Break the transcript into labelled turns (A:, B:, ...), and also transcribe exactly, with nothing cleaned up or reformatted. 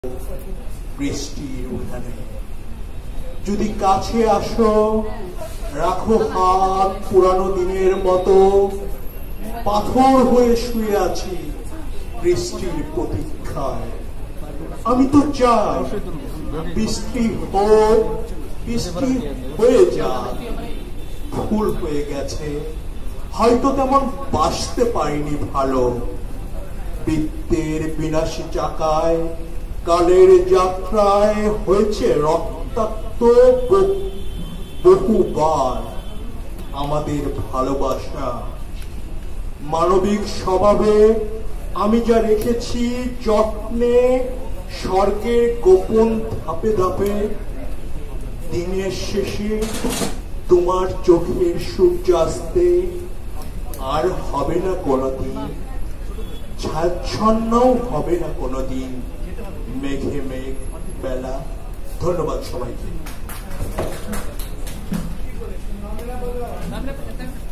A: বৃষ্টির উঠানে যদি কাছে আসো, রাখো হাত পুরানো দিনের মতো, পাথর হয়ে শুয়ে আছি বৃষ্টির প্রতীক্ষায়। আমি তো চাই বৃষ্টি হোক, বৃষ্টি হয়ে যাক। ভুল হয়ে গেছে, হয়তো তেমন বাঁচতে পারিনি ভালো। বৃত্তের বিনাশী চাকায় কালের যাত্রায় হয়েছে রক্তাক্ত বহুবার আমাদের ভালোবাসা। মানবিক স্বভাবে আমি যা রেখেছি যত্নে, স্বর্গের গোপন ধাপে ধাপে, দিনের শেষে তোমার চোখের সূর্যাস্তে আর হবে না কোনোদিন ছাচ্ছন্নও হবে না কোনোদিন মেঘে মেঘ বেলা। ধন্যবাদ সবাইকে।